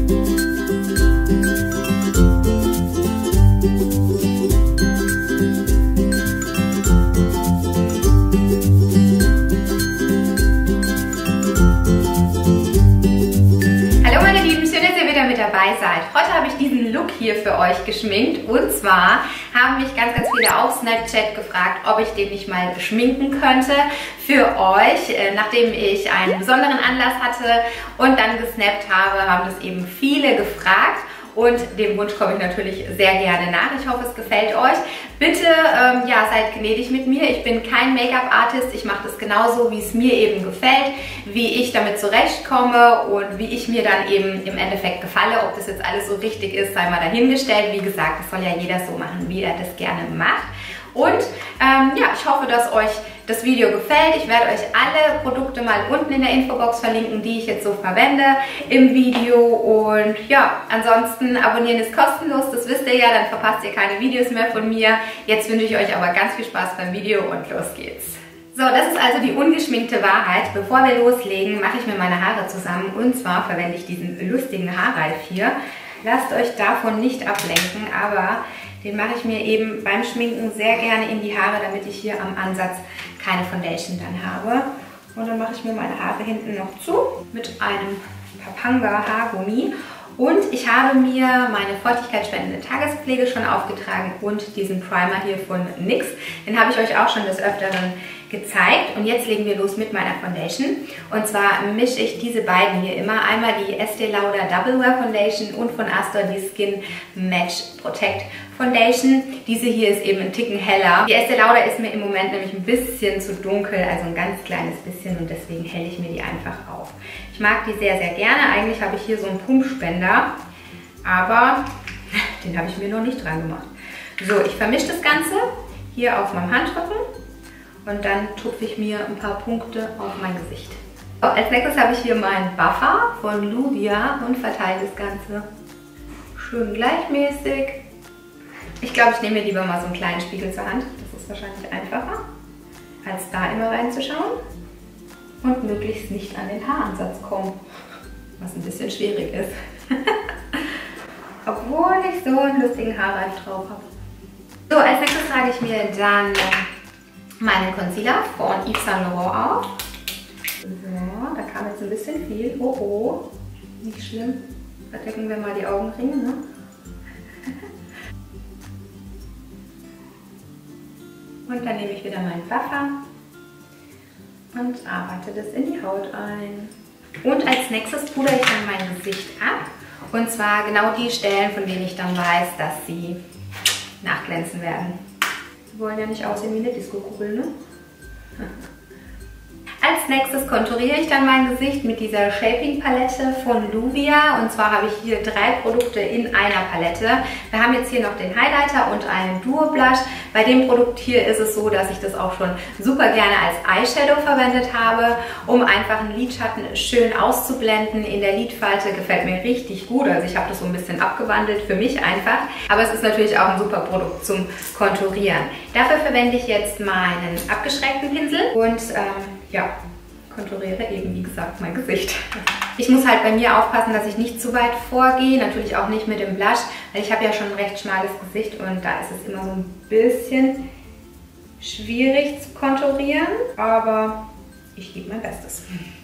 Dabei seid. Heute habe ich diesen Look hier für euch geschminkt und zwar haben mich ganz viele auf Snapchat gefragt, ob ich den nicht mal schminken könnte für euch, nachdem ich einen besonderen Anlass hatte und dann gesnappt habe, haben das eben viele gefragt. Und dem Wunsch komme ich natürlich sehr gerne nach. Ich hoffe, es gefällt euch. Bitte ja, seid gnädig mit mir. Ich bin kein Make-up-Artist. Ich mache das genauso, wie es mir eben gefällt, wie ich damit zurechtkomme und wie ich mir dann eben im Endeffekt gefalle. Ob das jetzt alles so richtig ist, sei mal dahingestellt. Wie gesagt, das soll ja jeder so machen, wie er das gerne macht. Und ja, ich hoffe, dass euch das Video gefällt. Ich werde euch alle Produkte mal unten in der Infobox verlinken, die ich jetzt so verwende im Video. Und ja, ansonsten abonnieren ist kostenlos, das wisst ihr ja, dann verpasst ihr keine Videos mehr von mir. Jetzt wünsche ich euch aber ganz viel Spaß beim Video und los geht's. So, das ist also die ungeschminkte Wahrheit. Bevor wir loslegen, mache ich mir meine Haare zusammen und zwar verwende ich diesen lustigen Haarreif hier. Lasst euch davon nicht ablenken, aber den mache ich mir eben beim Schminken sehr gerne in die Haare, damit ich hier am Ansatz keine Foundation dann habe. Und dann mache ich mir meine Haare hinten noch zu mit einem Papanga Haargummi. Und ich habe mir meine feuchtigkeitsspendende Tagespflege schon aufgetragen und diesen Primer hier von NYX. Den habe ich euch auch schon des Öfteren gezeigt. Und jetzt legen wir los mit meiner Foundation. Und zwar mische ich diese beiden hier immer. Einmal die Estée Lauder Double Wear Foundation und von Astor die Skin Match Protect Foundation. Diese hier ist eben ein Ticken heller. Die Estée Lauder ist mir im Moment nämlich ein bisschen zu dunkel, also ein ganz kleines bisschen und deswegen helle ich mir die einfach auf. Ich mag die sehr gerne. Eigentlich habe ich hier so einen Pumpspender, aber den habe ich mir noch nicht dran gemacht. So, ich vermische das Ganze hier auf meinem Handrücken und dann tupfe ich mir ein paar Punkte auf mein Gesicht. So, als nächstes habe ich hier meinen Buffer von Luvia und verteile das Ganze schön gleichmäßig. Ich glaube, ich nehme mir lieber mal so einen kleinen Spiegel zur Hand. Das ist wahrscheinlich einfacher, als da immer reinzuschauen. Und möglichst nicht an den Haaransatz kommen, was ein bisschen schwierig ist. Obwohl ich so einen lustigen Haarreif drauf habe. So, als nächstes trage ich mir dann meinen Concealer von Yves Saint Laurent auf. So, da kam jetzt ein bisschen viel. Oh oh, nicht schlimm. Verdecken wir mal die Augenringe, ne? Und dann nehme ich wieder meinen Buffer und arbeite das in die Haut ein. Und als nächstes pudere ich dann mein Gesicht ab. Und zwar genau die Stellen, von denen ich dann weiß, dass sie nachglänzen werden. Sie wollen ja nicht aussehen wie eine Disco-Kugel, ne? Als nächstes konturiere ich dann mein Gesicht mit dieser Shaping-Palette von Luvia. Und zwar habe ich hier 3 Produkte in einer Palette. Wir haben jetzt hier noch den Highlighter und einen Duo-Blush. Bei dem Produkt hier ist es so, dass ich das auch schon super gerne als Eyeshadow verwendet habe, um einfach einen Lidschatten schön auszublenden. In der Lidfalte gefällt mir richtig gut. Also ich habe das so ein bisschen abgewandelt für mich einfach. Aber es ist natürlich auch ein super Produkt zum Konturieren. Dafür verwende ich jetzt meinen abgeschrägten Pinsel und ja, konturiere eben, wie gesagt, mein Gesicht. Ich muss halt bei mir aufpassen, dass ich nicht zu weit vorgehe, natürlich auch nicht mit dem Blush, weil ich habe ja schon ein recht schmales Gesicht und da ist es immer so ein bisschen schwierig zu konturieren, aber ich gebe mein Bestes.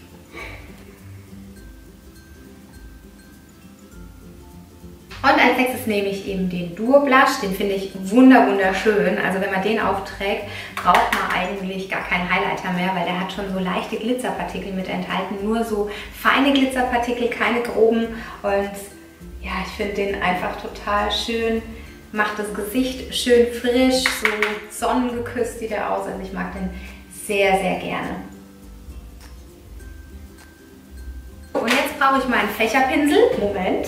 Und als nächstes nehme ich eben den Duo Blush, den finde ich wunderschön. Also wenn man den aufträgt, braucht man eigentlich gar keinen Highlighter mehr, weil der hat schon so leichte Glitzerpartikel mit enthalten. Nur so feine Glitzerpartikel, keine groben. Und ja, ich finde den einfach total schön. Macht das Gesicht schön frisch, so sonnengeküsst sieht er aus. Also ich mag den sehr gerne. Und jetzt brauche ich meinen Fächerpinsel. Moment.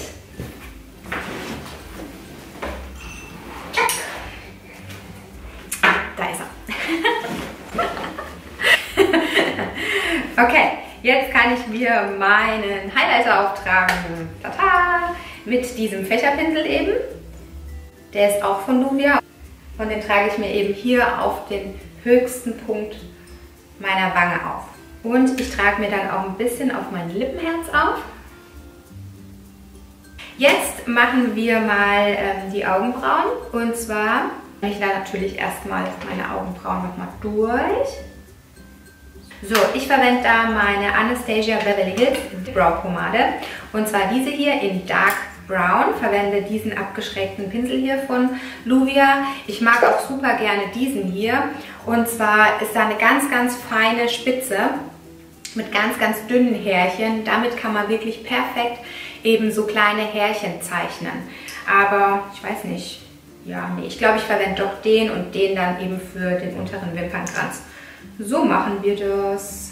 Okay, jetzt kann ich mir meinen Highlighter auftragen. Tata! Mit diesem Fächerpinsel eben. Der ist auch von Luvia. Und den trage ich mir eben hier auf den höchsten Punkt meiner Wange auf. Und ich trage mir dann auch ein bisschen auf mein Lippenherz auf. Jetzt machen wir mal die Augenbrauen. Und zwar mache ich da natürlich erstmal meine Augenbrauen nochmal durch. So, ich verwende da meine Anastasia Beverly Hills Brow Pomade. Und zwar diese hier in Dark Brown. Verwende diesen abgeschrägten Pinsel hier von Luvia. Ich mag auch super gerne diesen hier. Und zwar ist da eine ganz, ganz feine Spitze mit ganz, ganz dünnen Härchen. Damit kann man wirklich perfekt eben so kleine Härchen zeichnen. Aber ich weiß nicht, ja, nee, ich glaube, ich verwende doch den und den dann eben für den unteren Wimpernkranz. So machen wir das.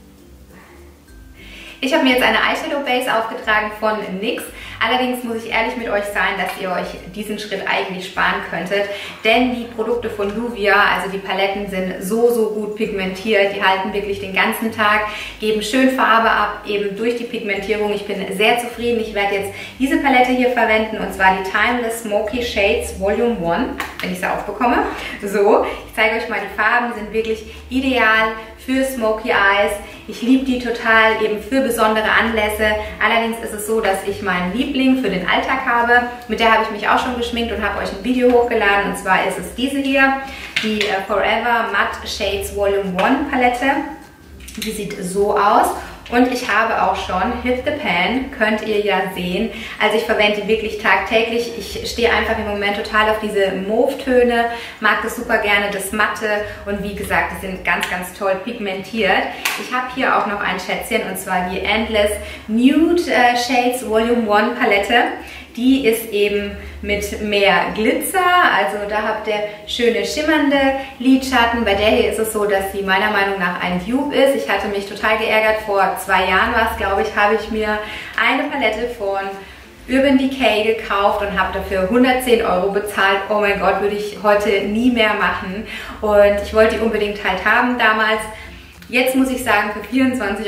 Ich habe mir jetzt eine Eyeshadow Base aufgetragen von NYX. Allerdings muss ich ehrlich mit euch sein, dass ihr euch diesen Schritt eigentlich sparen könntet. Denn die Produkte von Luvia, also die Paletten, sind so, so gut pigmentiert. Die halten wirklich den ganzen Tag, geben schön Farbe ab, eben durch die Pigmentierung. Ich bin sehr zufrieden. Ich werde jetzt diese Palette hier verwenden, und zwar die Timeless Smoky Shades Volume 1, wenn ich sie aufbekomme. So, ich zeige euch mal die Farben, die sind wirklich ideal für Smoky Eyes. Ich liebe die total, eben für besondere Anlässe. Allerdings ist es so, dass ich meinen Liebling für den Alltag habe. Mit der habe ich mich auch schon geschminkt und habe euch ein Video hochgeladen. Und zwar ist es diese hier, die Forever Matte Shades Volume 1 Palette. Die sieht so aus. Und ich habe auch schon Hit the Pan, könnt ihr ja sehen. Also ich verwende die wirklich tagtäglich. Ich stehe einfach im Moment total auf diese Mauve-Töne, mag das super gerne, das Matte. Und wie gesagt, die sind ganz, ganz toll pigmentiert. Ich habe hier auch noch ein Schätzchen, und zwar die Endless Nude Shades Volume 1 Palette. Die ist eben mit mehr Glitzer, also da habt ihr schöne schimmernde Lidschatten. Bei der hier ist es so, dass sie meiner Meinung nach ein Dupe ist. Ich hatte mich total geärgert, vor 2 Jahren war es, glaube ich, habe ich mir eine Palette von Urban Decay gekauft und habe dafür 110 € bezahlt. Oh mein Gott, würde ich heute nie mehr machen. Und ich wollte die unbedingt halt haben damals. Jetzt muss ich sagen, für 24,90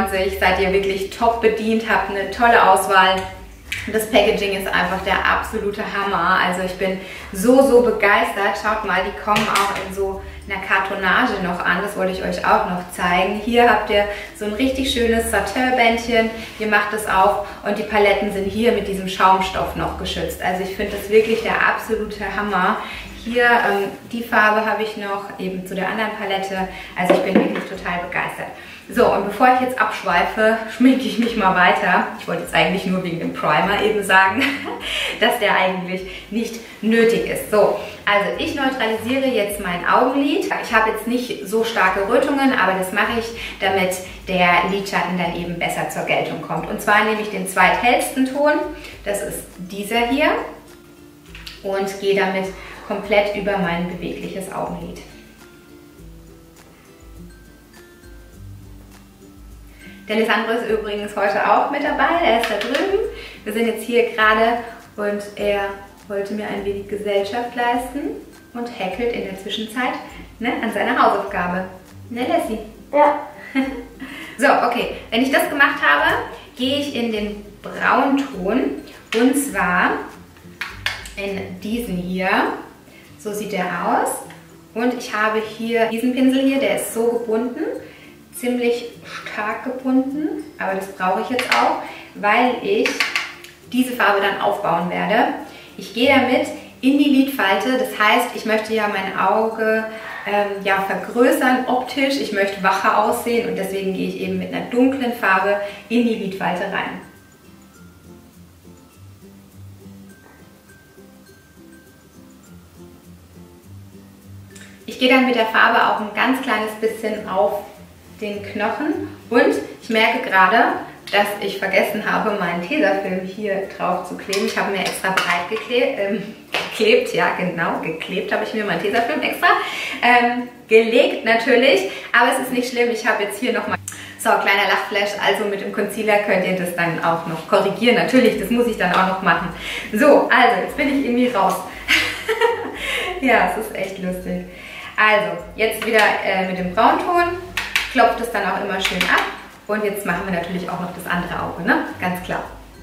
€ seid ihr wirklich top bedient, habt eine tolle Auswahl. Das Packaging ist einfach der absolute Hammer. Also ich bin so, so begeistert. Schaut mal, die kommen auch in so einer Kartonage noch an. Das wollte ich euch auch noch zeigen. Hier habt ihr so ein richtig schönes Satin-Bändchen. Ihr macht es auf und die Paletten sind hier mit diesem Schaumstoff noch geschützt. Also ich finde das wirklich der absolute Hammer. Hier die Farbe habe ich noch, eben zu der anderen Palette. Also ich bin wirklich total begeistert. So, und bevor ich jetzt abschweife, schminke ich mich mal weiter. Ich wollte jetzt eigentlich nur wegen dem Primer eben sagen, dass der eigentlich nicht nötig ist. So, also ich neutralisiere jetzt mein Augenlid. Ich habe jetzt nicht so starke Rötungen, aber das mache ich, damit der Lidschatten dann eben besser zur Geltung kommt. Und zwar nehme ich den zweithellsten Ton, das ist dieser hier, und gehe damit komplett über mein bewegliches Augenlid. Der Alessandro ist übrigens heute auch mit dabei, er ist da drüben. Wir sind jetzt hier gerade und er wollte mir ein wenig Gesellschaft leisten und häkelt in der Zwischenzeit an seiner Hausaufgabe. Ne, Lassie? Ja. So, okay. Wenn ich das gemacht habe, gehe ich in den Braunton, und zwar in diesen hier. So sieht der aus. Und ich habe hier diesen Pinsel hier, der ist so gebunden. Ziemlich stark gebunden, aber das brauche ich jetzt auch, weil ich diese Farbe dann aufbauen werde. Ich gehe damit in die Lidfalte, das heißt, ich möchte ja mein Auge vergrößern optisch, ich möchte wacher aussehen, und deswegen gehe ich eben mit einer dunklen Farbe in die Lidfalte rein. Ich gehe dann mit der Farbe auch ein ganz kleines bisschen auf den Knochen, und ich merke gerade, dass ich vergessen habe, meinen Tesafilm hier drauf zu kleben. Ich habe mir extra breit geklebt, ja genau, geklebt habe ich mir meinen Tesafilm extra. Gelegt natürlich, aber es ist nicht schlimm, ich habe jetzt hier nochmal so, kleiner Lachflash, also mit dem Concealer könnt ihr das dann auch noch korrigieren. Natürlich, das muss ich dann auch noch machen. So, also, jetzt bin ich irgendwie raus. Ja, es ist echt lustig. Also, jetzt wieder mit dem Braunton. Klopft es dann auch immer schön ab. Und jetzt machen wir natürlich auch noch das andere Auge, ne? Ganz klar.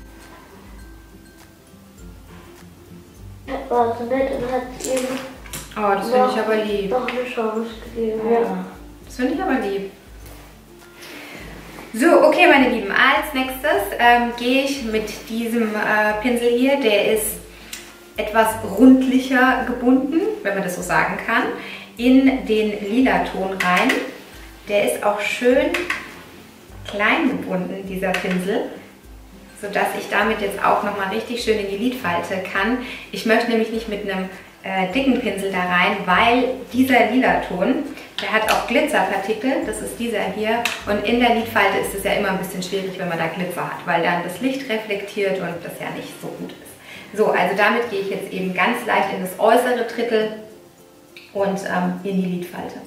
Das war so nett und hat eben... Oh, das finde ich aber lieb. Doch eine Chance gegeben, ja. Das finde ich aber lieb. So, okay, meine Lieben, als nächstes gehe ich mit diesem Pinsel hier, der ist etwas rundlicher gebunden, wenn man das so sagen kann, in den lila Ton rein. Der ist auch schön klein gebunden, dieser Pinsel, sodass ich damit jetzt auch nochmal richtig schön in die Lidfalte kann. Ich möchte nämlich nicht mit einem dicken Pinsel da rein, weil dieser lila Ton, der hat auch Glitzerpartikel, das ist dieser hier, und in der Lidfalte ist es ja immer ein bisschen schwierig, wenn man da Glitzer hat, weil dann das Licht reflektiert und das ja nicht so gut ist. So, also damit gehe ich jetzt eben ganz leicht in das äußere Drittel und in die Lidfalte.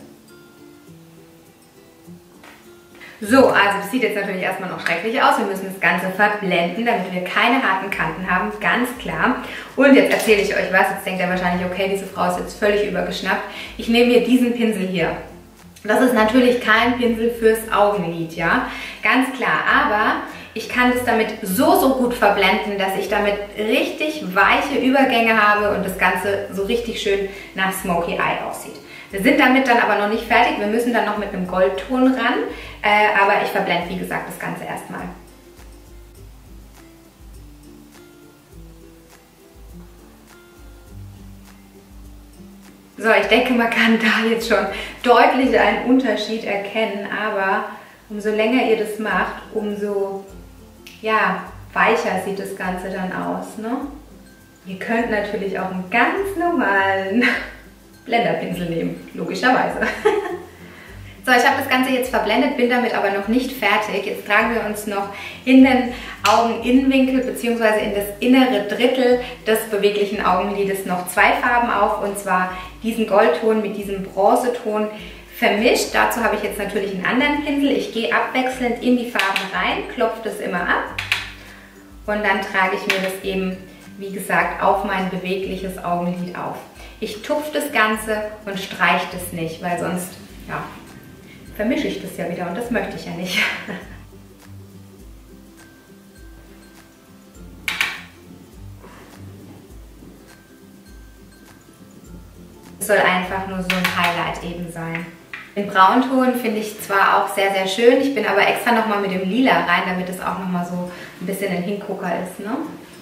So, also das sieht jetzt natürlich erstmal noch schrecklich aus. Wir müssen das Ganze verblenden, damit wir keine harten Kanten haben, ganz klar. Und jetzt erzähle ich euch was. Jetzt denkt ihr wahrscheinlich, okay, diese Frau ist jetzt völlig übergeschnappt. Ich nehme mir diesen Pinsel hier. Das ist natürlich kein Pinsel fürs Augenlid, ja, ganz klar. Aber ich kann das damit so gut verblenden, dass ich damit richtig weiche Übergänge habe und das Ganze so richtig schön nach Smoky Eye aussieht. Wir sind damit dann aber noch nicht fertig. Wir müssen dann noch mit einem Goldton ran. Aber ich verblende, wie gesagt, das Ganze erstmal. So, ich denke, man kann da jetzt schon deutlich einen Unterschied erkennen. Aber umso länger ihr das macht, umso ja, weicher sieht das Ganze dann aus, ne? Ihr könnt natürlich auch einen ganz normalen Blenderpinsel nehmen, logischerweise. So, ich habe das Ganze jetzt verblendet, bin damit aber noch nicht fertig. Jetzt tragen wir uns noch in den Augeninnenwinkel bzw. in das innere Drittel des beweglichen Augenlides noch zwei Farben auf, und zwar diesen Goldton mit diesem Bronzeton vermischt. Dazu habe ich jetzt natürlich einen anderen Pinsel. Ich gehe abwechselnd in die Farben rein, klopfe das immer ab und dann trage ich mir das eben, wie gesagt, auf mein bewegliches Augenlid auf. Ich tupfe das Ganze und streiche das nicht, weil sonst ja, vermische ich das ja wieder und das möchte ich ja nicht. Es soll einfach nur so ein Highlight eben sein. Den Braunton finde ich zwar auch sehr schön, ich bin aber extra nochmal mit dem Lila rein, damit es auch nochmal so ein bisschen ein Hingucker ist, ne?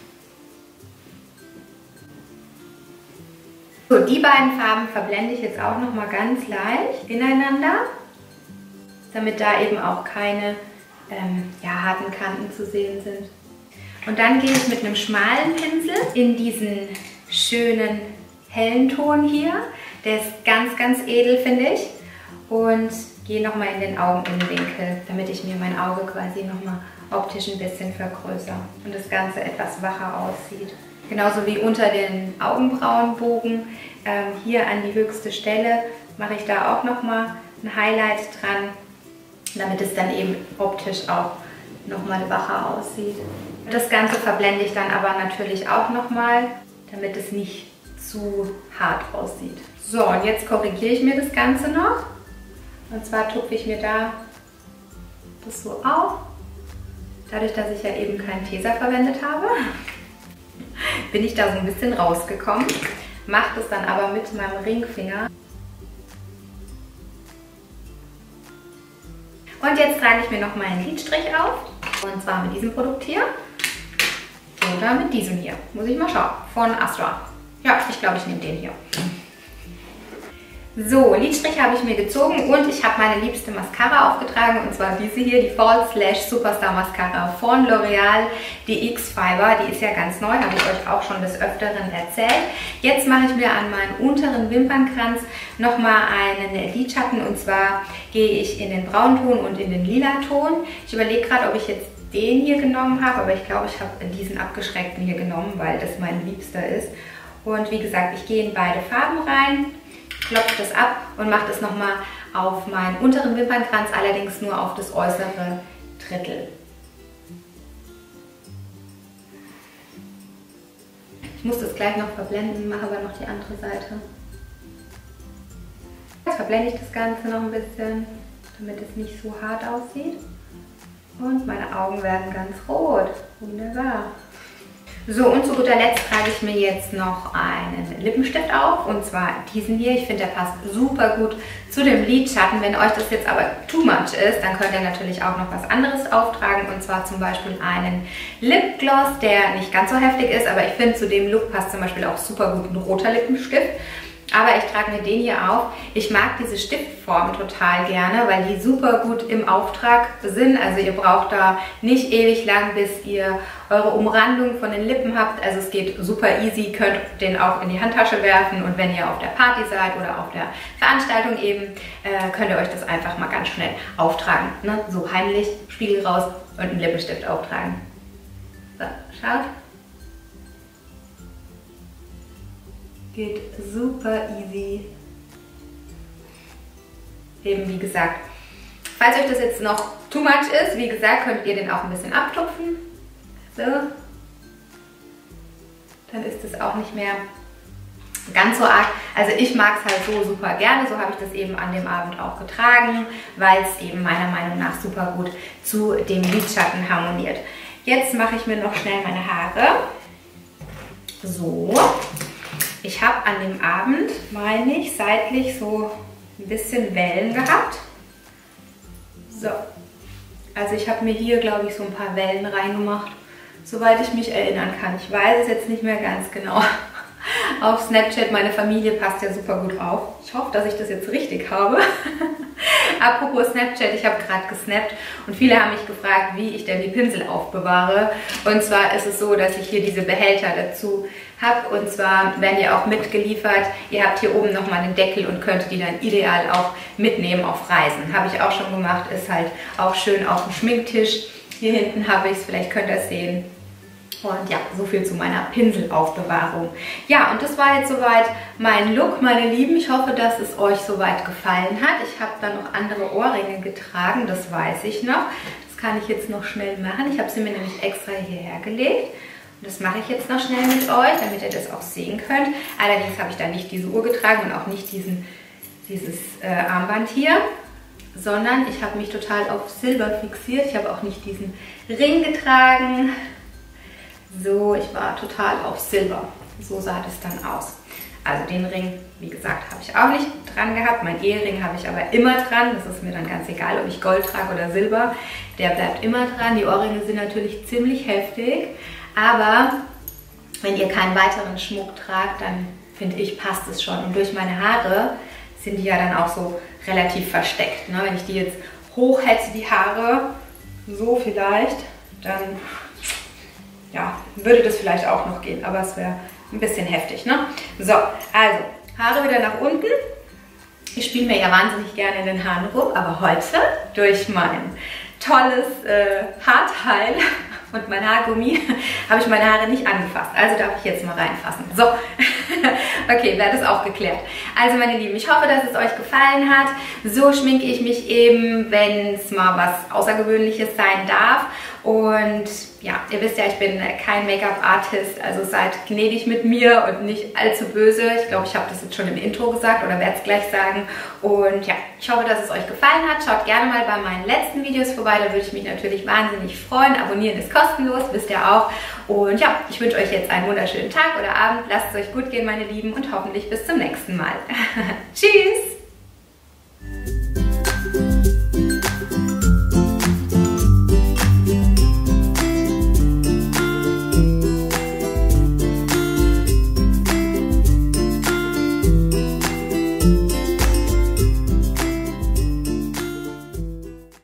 So, die beiden Farben verblende ich jetzt auch nochmal ganz leicht ineinander, damit da eben auch keine ja, harten Kanten zu sehen sind. Und dann gehe ich mit einem schmalen Pinsel in diesen schönen hellen Ton hier. Der ist ganz edel, finde ich. Und gehe nochmal in den Augeninnenwinkel, damit ich mir mein Auge quasi nochmal optisch ein bisschen vergrößere und das Ganze etwas wacher aussieht. Genauso wie unter den Augenbrauenbogen, hier an die höchste Stelle, mache ich da auch nochmal ein Highlight dran, damit es dann eben optisch auch nochmal wacher aussieht. Das Ganze verblende ich dann aber natürlich auch nochmal, damit es nicht zu hart aussieht. So, und jetzt korrigiere ich mir das Ganze noch. Und zwar tupfe ich mir da das so auf. Dadurch, dass ich ja eben keinen Teser verwendet habe, bin ich da so ein bisschen rausgekommen. Mache das dann aber mit meinem Ringfinger. Und jetzt trage ich mir noch mal einen Lidstrich auf. Und zwar mit diesem Produkt hier. Oder mit diesem hier. Muss ich mal schauen. Von Astra. Ja, ich glaube, ich nehme den hier. So, Lidstrich habe ich mir gezogen und ich habe meine liebste Mascara aufgetragen, und zwar diese hier, die False Lash Superstar Mascara von L'Oreal, die X-Fiber. Die ist ja ganz neu, habe ich euch auch schon des Öfteren erzählt. Jetzt mache ich mir an meinen unteren Wimpernkranz nochmal einen Lidschatten, und zwar gehe ich in den Braunton und in den lila Ton. Ich überlege gerade, ob ich jetzt den hier genommen habe, aber ich glaube, ich habe diesen abgeschreckten hier genommen, weil das mein Liebster ist. Und wie gesagt, ich gehe in beide Farben rein, klopfe das ab und mache das nochmal auf meinen unteren Wimpernkranz, allerdings nur auf das äußere Drittel. Ich muss das gleich noch verblenden, mache aber noch die andere Seite. Jetzt verblende ich das Ganze noch ein bisschen, damit es nicht so hart aussieht. Und meine Augen werden ganz rot. Wunderbar. So, und zu guter Letzt trage ich mir jetzt noch einen Lippenstift auf, und zwar diesen hier. Ich finde, der passt super gut zu dem Lidschatten. Wenn euch das jetzt aber too much ist, dann könnt ihr natürlich auch noch was anderes auftragen, und zwar zum Beispiel einen Lipgloss, der nicht ganz so heftig ist, aber ich finde, zu dem Look passt zum Beispiel auch super gut ein roter Lippenstift. Aber ich trage mir den hier auf. Ich mag diese Stiftform total gerne, weil die super gut im Auftrag sind. Also ihr braucht da nicht ewig lang, bis ihr eure Umrandung von den Lippen habt. Also es geht super easy, könnt den auch in die Handtasche werfen, und wenn ihr auf der Party seid oder auf der Veranstaltung eben, könnt ihr euch das einfach mal ganz schnell auftragen. Ne? So heimlich, Spiegel raus und einen Lippenstift auftragen. So, schaut. Geht super easy. Eben wie gesagt, falls euch das jetzt noch too much ist, wie gesagt, könnt ihr den auch ein bisschen abtupfen. So. Dann ist es auch nicht mehr ganz so arg. Also ich mag es halt so super gerne. So habe ich das eben an dem Abend auch getragen, weil es eben meiner Meinung nach super gut zu dem Lidschatten harmoniert. Jetzt mache ich mir noch schnell meine Haare. So. Ich habe an dem Abend, meine ich, seitlich so ein bisschen Wellen gehabt. So, also ich habe mir hier, glaube ich, so ein paar Wellen reingemacht, soweit ich mich erinnern kann. Ich weiß es jetzt nicht mehr ganz genau. Auf Snapchat, meine Familie passt ja super gut auf. Ich hoffe, dass ich das jetzt richtig habe. Apropos Snapchat, ich habe gerade gesnappt und viele haben mich gefragt, wie ich denn die Pinsel aufbewahre. Und zwar ist es so, dass ich hier diese Behälter dazu habe, und zwar werden die auch mitgeliefert. Ihr habt hier oben nochmal den Deckel und könnt die dann ideal auch mitnehmen auf Reisen. Habe ich auch schon gemacht, ist halt auch schön auf dem Schminktisch. Hier hinten habe ich es, vielleicht könnt ihr es sehen. Und ja, so viel zu meiner Pinselaufbewahrung. Ja, und das war jetzt soweit mein Look, meine Lieben. Ich hoffe, dass es euch soweit gefallen hat. Ich habe da noch andere Ohrringe getragen, das weiß ich noch. Das kann ich jetzt noch schnell machen. Ich habe sie mir nämlich extra hierher gelegt. Und das mache ich jetzt noch schnell mit euch, damit ihr das auch sehen könnt. Allerdings habe ich da nicht diese Uhr getragen und auch nicht dieses Armband hier, sondern ich habe mich total auf Silber fixiert. Ich habe auch nicht diesen Ring getragen. So, ich war total auf Silber. So sah das dann aus. Also den Ring, wie gesagt, habe ich auch nicht dran gehabt. Mein Ehering habe ich aber immer dran. Das ist mir dann ganz egal, ob ich Gold trage oder Silber. Der bleibt immer dran. Die Ohrringe sind natürlich ziemlich heftig. Aber wenn ihr keinen weiteren Schmuck tragt, dann finde ich, passt es schon. Und durch meine Haare sind die ja dann auch so relativ versteckt. Ne? Wenn ich die jetzt hoch hätte, die Haare, so vielleicht, dann ja, würde das vielleicht auch noch gehen, aber es wäre ein bisschen heftig, ne? So, also, Haare wieder nach unten. Ich spiele mir ja wahnsinnig gerne in den Haaren rum, aber heute durch mein tolles Haarteil und mein Haargummi habe ich meine Haare nicht angefasst. Also darf ich jetzt mal reinfassen. So, okay, wäre das auch geklärt. Also meine Lieben, ich hoffe, dass es euch gefallen hat. So schminke ich mich eben, wenn es mal was Außergewöhnliches sein darf. Und ja, ihr wisst ja, ich bin kein Make-up-Artist, also seid gnädig mit mir und nicht allzu böse. Ich glaube, ich habe das jetzt schon im Intro gesagt oder werde es gleich sagen. Und ja, ich hoffe, dass es euch gefallen hat. Schaut gerne mal bei meinen letzten Videos vorbei, da würde ich mich natürlich wahnsinnig freuen. Abonnieren ist kostenlos, wisst ihr auch. Und ja, ich wünsche euch jetzt einen wunderschönen Tag oder Abend. Lasst es euch gut gehen, meine Lieben, und hoffentlich bis zum nächsten Mal. Tschüss!